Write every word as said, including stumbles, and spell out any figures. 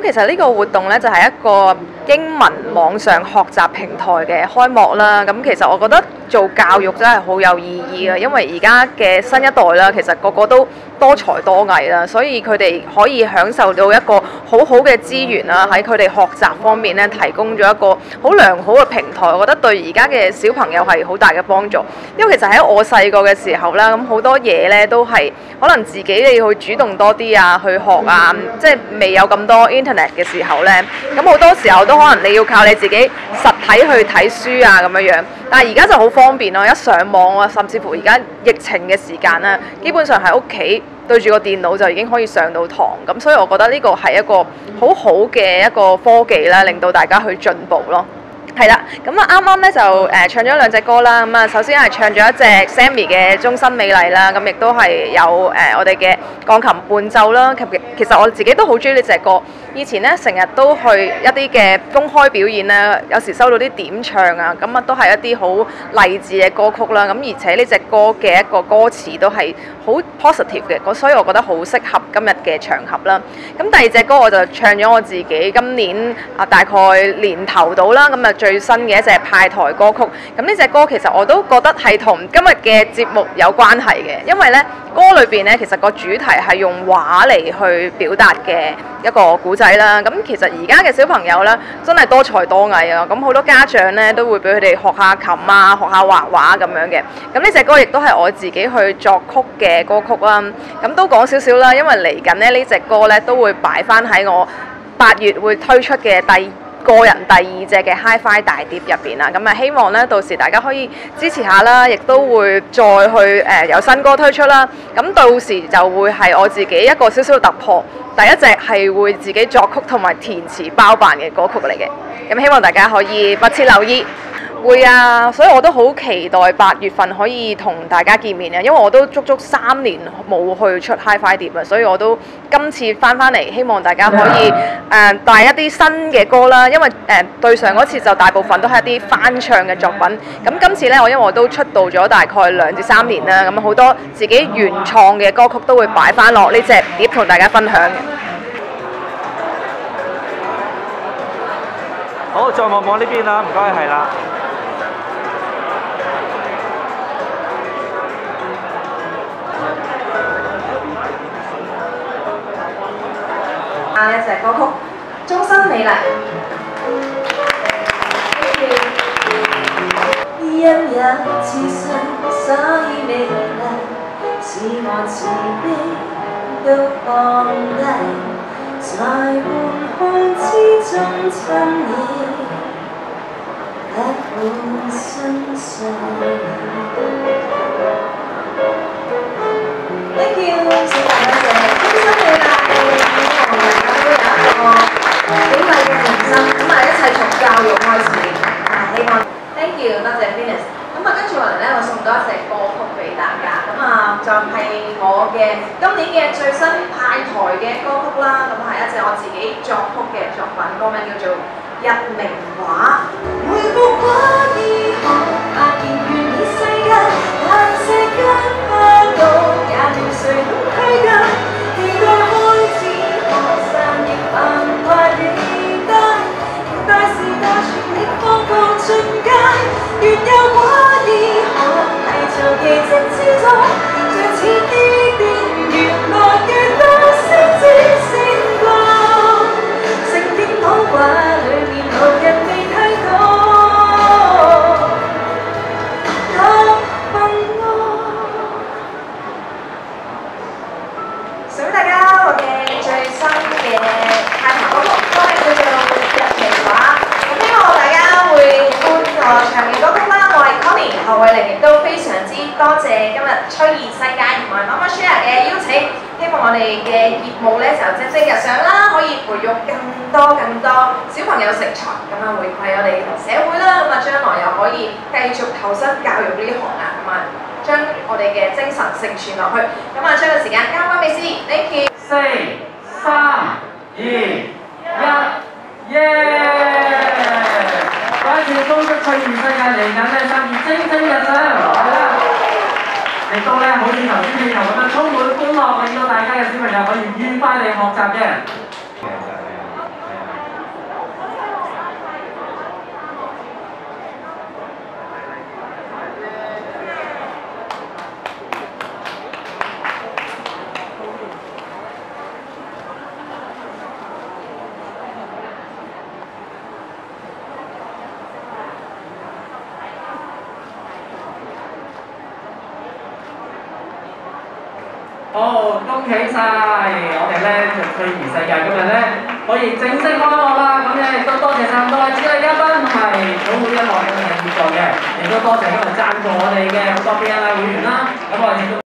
其實呢個活動呢，就係一個英文網上學習平台嘅開幕啦。咁其實我覺得做教育真係好有意義啊，因為而家嘅新一代啦，其實個個都多才多藝啦，所以佢哋可以享受到一個好好嘅資源啦，喺佢哋學習方面呢，提供咗一個好良好嘅平台。我覺得對而家嘅小朋友係好大嘅幫助。因為其實喺我細個嘅時候啦，咁好多嘢呢都係可能自己你要去主動多啲啊，去學啊，即係未有咁多 internet 嘅時候呢，咁好多時候都可能你要靠你自己實體去睇書啊咁樣樣。但係而家就好方便咯，一上網啊，甚至乎而家疫情嘅時間啦，基本上喺屋企對住個電腦就已經可以上到堂。咁所以我覺得呢個係一個好好嘅一個科技啦，令到大家去進步咯。係啦，咁啊啱啱咧就誒、呃、唱咗兩隻歌啦。咁啊首先係唱咗一隻 Sammy 嘅《終身美麗》啦，咁亦都係有誒、呃、我哋嘅鋼琴伴奏啦。其其實我自己都好中意呢隻歌。以前咧成日都去一啲嘅公開表演咧，有時收到啲點唱啊，咁啊都係一啲好勵志嘅歌曲啦。咁而且呢隻歌嘅一個歌詞都係好 positive 嘅，所以我覺得好適合今日嘅場合啦。咁第二隻歌我就唱咗我自己今年啊大概年頭到啦，咁啊最新嘅一隻派台歌曲。咁呢隻歌其實我都覺得係同今日嘅節目有關係嘅，因為咧歌裏邊咧其實個主題係用畫嚟去表達嘅一個古仔啦。咁其實而家嘅小朋友咧真係多才多藝啊！咁好多家長咧都會俾佢哋學下琴啊，學下畫畫咁樣嘅。咁呢隻歌亦都係我自己去作曲嘅歌曲啦。咁都講少少啦，因為嚟緊咧呢隻歌咧都會擺翻喺我八月會推出嘅第個人第二隻嘅 Hi-Fi 大碟入邊啦。咁啊希望咧到時大家可以支持下啦，亦都會再去誒、呃、有新歌推出啦。咁到時就會係我自己一個少少突破，第一隻係會自己作曲同埋填詞包辦嘅歌曲嚟嘅。咁希望大家可以密切留意。會啊，所以我都好期待八月份可以同大家見面啊！因為我都足足三年冇去出 Hi-Fi 碟啊，所以我都今次翻翻嚟，希望大家可以誒、呃、帶一啲新嘅歌啦。因為誒、呃、對上嗰次就大部分都係一啲翻唱嘅作品，咁今次呢，我因為我都出道咗大概兩至三年啦，咁好多自己原創嘅歌曲都會擺翻落呢隻碟同大家分享嘅。 好，再望望呢邊啦，唔該，係啦。 下一隻歌曲《終身美麗》。 因有自信，所以美麗，自我自卑都放低，在半空之中親你，一半身上。Thank you， 謝謝大家，終身美麗。希望大家都有一個美麗嘅人生，咁啊一切從教育開始。啊，希望 Thank you， 多謝 Venus。咁啊跟住落嚟咧，我送多一隻歌曲俾大家。咁啊就係我嘅今年嘅最新派台嘅歌曲啦。咁係一隻我自己作曲嘅作品，歌名叫做《日明畫》。回復過以後，發現原意世界，但世間花朵也沒誰懂規格。期待開始學散亦繁華地帶，期待時代全力放放進階，越有畫意學係做奇蹟之作，像似啲啲越來越多星之星光，聖經講話裏面無人未睇到，特訓我。送俾大家我嘅最新嘅派台歌曲，歌名叫做《日明畫》。咁希望大家會歡樂唱嘅歌曲啦。我係 Connie 何慧玲，亦都非常之多謝今日吹兒世界同埋 Mama Share 嘅邀請。希望我哋嘅業務咧就蒸蒸日上啦，可以培育更多更多小朋友成才，咁啊回饋我哋社會啦。咁啊將來又可以繼續投身教育呢行啊，咁啊將我哋嘅精神承傳落去。咁啊將個時間交翻俾司儀 ，thank you。 四、三、二、一，耶！再一次恭祝翠兒世界嚟緊咧生意蒸蒸日上，係啦！亦都咧好似頭先你頭咁樣充滿歡樂，令到大家嘅小朋友可以愉快地學習嘅。 好，恭喜晒！我哋咧就趣兒世界今日咧可以正式開幕啦！咁咧亦都多謝晒咁多位主禮嘉賓同埋總會音樂嘅協助嘅，亦都多謝今日贊助我哋嘅好多 B N I 會員啦。咁我哋